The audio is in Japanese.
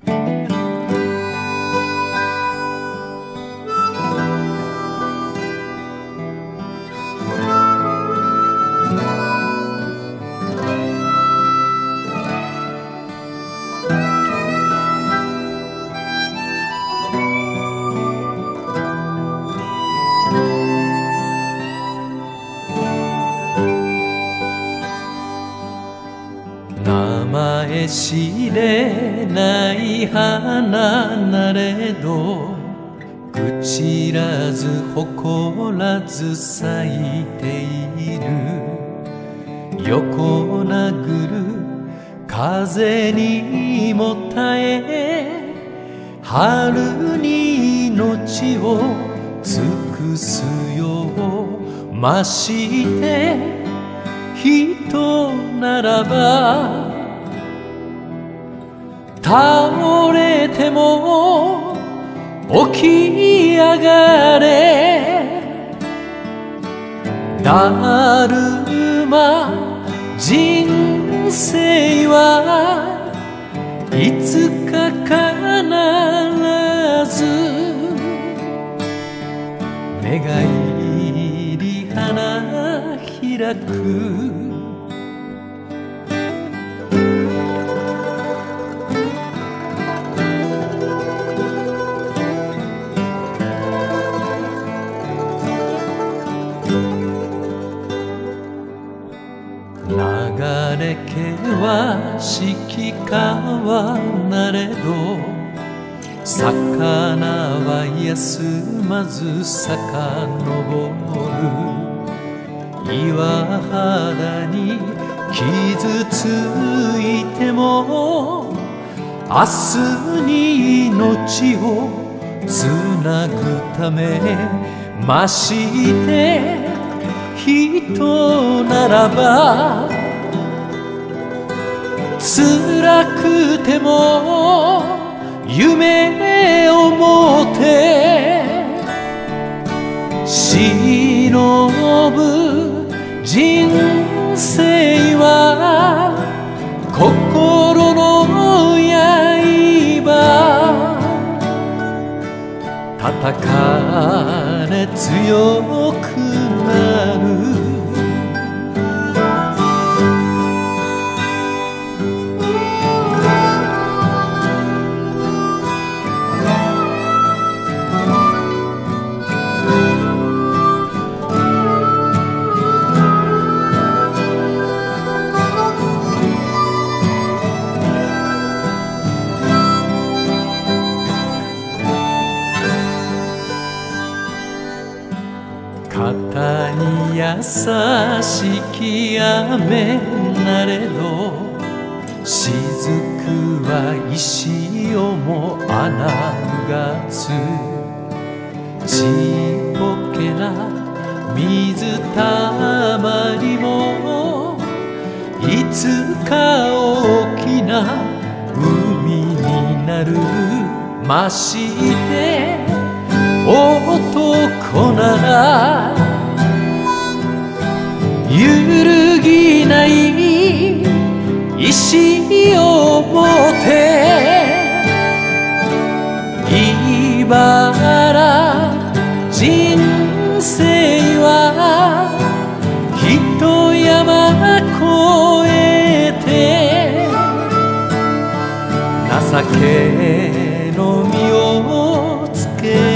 名前知れない花なれど、朽ちらず誇らず咲いている。横殴る風にも耐え、春に命を尽くすようまして人ならば、倒れても起き上がれ。だるま人生はいつか必ず目が入り花開く。流れ険しき川なれど、魚は休まず遡る。岩肌に傷ついても明日に命をつなぐため、まして人ならば辛くても夢を持て忍ぶ。人生は心の刃、叩かれ強くなる。肩に優しき雨なれど、雫は石をも穴うがつ。ちっぽけな水たまりもいつか大きな海になる。まして男なら揺るぎない意志を持て。茨人生は一山越えて、情けの実をつけ